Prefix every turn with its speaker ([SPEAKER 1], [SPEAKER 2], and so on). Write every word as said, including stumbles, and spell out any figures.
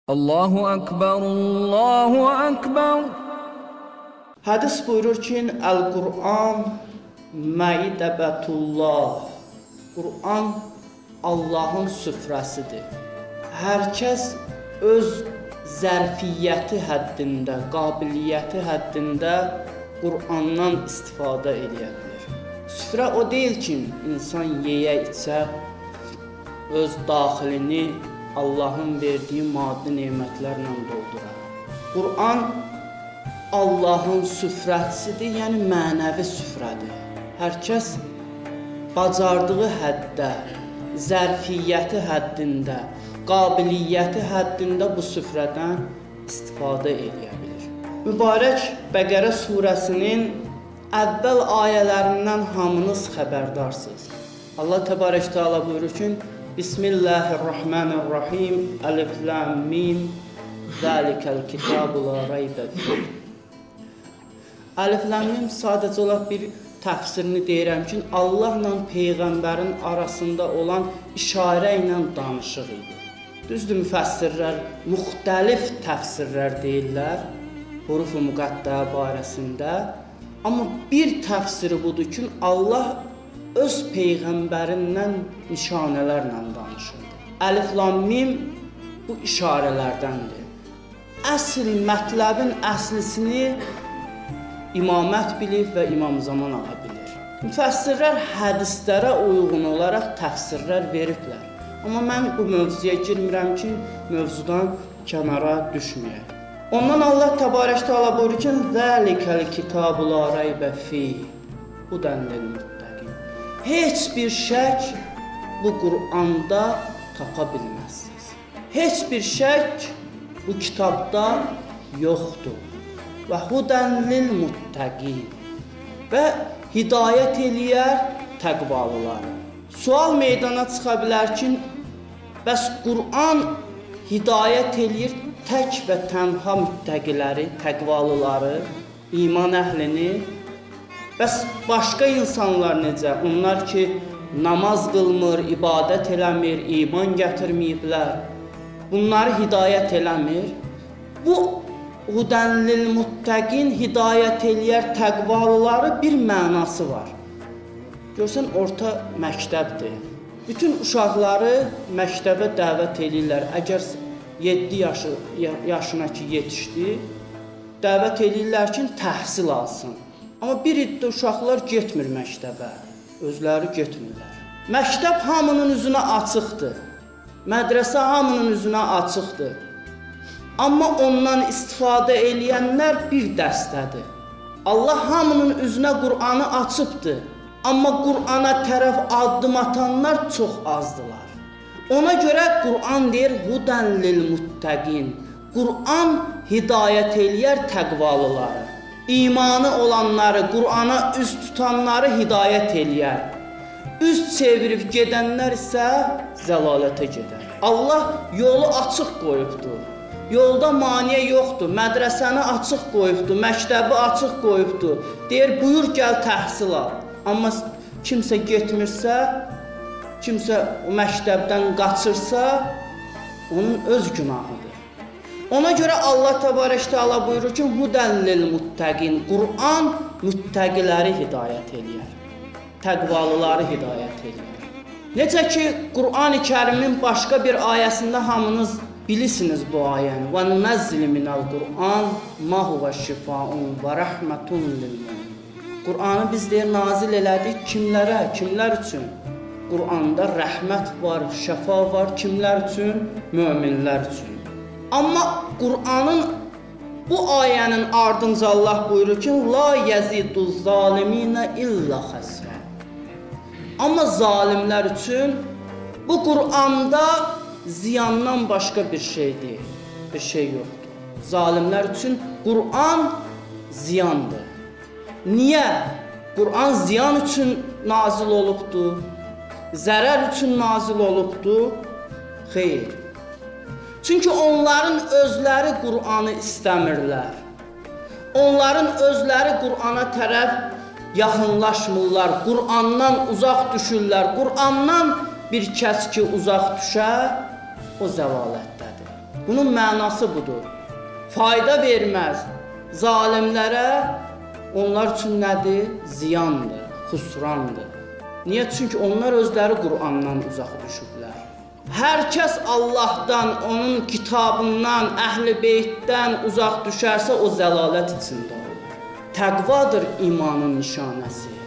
[SPEAKER 1] Allahu Ekber, Allahu Ekber.
[SPEAKER 2] Hədis buyurur ki, Əl-Qur'an məidəbətullah. Qur'an Allahın süfrəsidir. Hər kəs öz zərfiyyəti həddində, qabiliyyəti həddində Qur'andan istifadə edə bilər. Süfrə o deyil ki, insan yeyə içə, öz daxilini Allahın verdiyi maddi nemətlərlə doldurar. Qur'an Allahın süfrəsidir, yəni mənəvi süfrədir. Hər kəs bacardığı həddə, zərfiyyəti həddində, qabiliyyəti həddində bu süfrədən istifadə edə bilir. Mübarək Bəqərə surəsinin əvvəl ayələrindən hamınız xəbərdarsınız. Allah təbarək təala buyurur ki, Bismillahirrahmanirrahim, Əlif Lam Mim, Zəlikəl kitabu la raybə fih. Əlif Lam Mim sadəcə olaraq bir təfsirini deyirəm ki, Allahla Peyğəmbərin arasında olan işarə ilə danışıq idi. Düzdür, müfəssirlər müxtəlif təfsirlər deyirlər huruf-u müqəttə barəsində. Amma bir təfsiri budur ki, Allah öz Peyğəmbərindən nişanələrlə danışırdı. Əlif Lam Mim bu işarələrdəndir. Əsl mətləbin əslisini İmamət bilir və İmam Zaman ağa bilir. Müfəssirlər hədislərə uyğun olaraq təfsirlər veriblər. Amma mən bu mövzuya girmirəm ki, mövzudan kənara düşməyək. Ondan Allah təbarək təala buyurur ki, Zəlikəl kitabu la raybə fih, hudən lil muttəqin. Heç bir şək bu Qur'anda tapa bilməzsiniz. Heç bir şək bu kitabda yoxdur. Və hudən lil muttəqin və hidayət eləyər təqvalıları. Sual meydana çıxa bilər ki, bəs Qur'an hidayət eləyir tək və tənha müttəqiləri, təqvalıları, iman əhlini. Bəs başqa insanlar necə? Onlar ki, namaz qılmır, ibadət eləmir, iman gətirməyiblər. Bunları hidayət eləmir. Bu Hudən lil muttəqin hidayət eləyər təqvalıları bir mənası var. Görsən, orta məktəbdir. Bütün uşaqları məktəbə dəvət eləyirlər. Əgər yeddi yaşı, yaşına ki yetişdi, dəvət eləyirlər ki, təhsil alsın. Amma bir iddə uşaqlar getmir məktəbə, özləri getmirlər. Məktəb hamının üzünə açıqdır, mədrəsə hamının üzünə açıqdır. Amma ondan istifadə eləyənlər bir dəstədir. Allah hamının üzünə Qur'anı açıbdır. Amma Qur'ana tərəf addım atanlar çox azdılar. Ona görə Qur'an deyir, hudən lil muttəqin. Qur'an hidayət eləyər təqvalıları. İmanı olanları, Qur'ana üz tutanları hidayət eləyər. Üz çevirib gedənlər isə zəlalətə gedər. Allah yolu açıq qoyubdur. Yolda maniyə yoxdur, mədrəsəni açıq qoyubdur, məktəbi açıq qoyubdur. Deyir, buyur gəl təhsil al. Amma kimsə getmirsə, kimsə o məktəbdən qaçırsa, onun öz günahıdır. Ona görə Allah təbarək təala buyurur ki, hudən lil muttəqin. Qur'an müttəqiləri hidayət eləyər, təqvalıları hidayət eləyər. Necə ki, Qur'an-ı Kərimin başqa bir ayəsində hamınız bilirsiniz bu ayəni. Və nunəzzil minəl Qur'an ma huvə şifaun və rəhmətun lil mümin. Qur'anı biz deyir nazil elədik kimlərə, kimlər üçün? Qur'anda rəhmət var, şəfa var, kimlər üçün? Möminlər üçün. Amma Qur'anın bu ayənin ardınca Allah buyurur ki, la yəziduz zaliminə illə xəsrə. Amma zalimlər üçün bu Qur'anda ziyandan başqa bir şey deyil, bir şey yoxdur. Zalimlər üçün Qur'an ziyandır. Niyə? Qur'an ziyan üçün nazil olubdur, zərər üçün nazil olubdur? Xeyr. Çünki onların özləri Qur'anı istəmirlər. Onların özləri Qur'ana tərəf yaxınlaşmırlar, Qur'andan uzaq düşürlər. Qur'andan bir kəs ki uzaq düşər, o zəlalətdədir. Bunun mənası budur. Fayda verməz. Zalimlərə onlar üçün nədir? Ziyandır, xüsrandır. Niyə? Çünki onlar özləri Qur'andan uzaq düşüblər. Hər kəs Allahdan, onun kitabından, əhl-i beytdən uzaq düşərsə o zəlalət içində olur. Təqvadır imanın nişanəsi.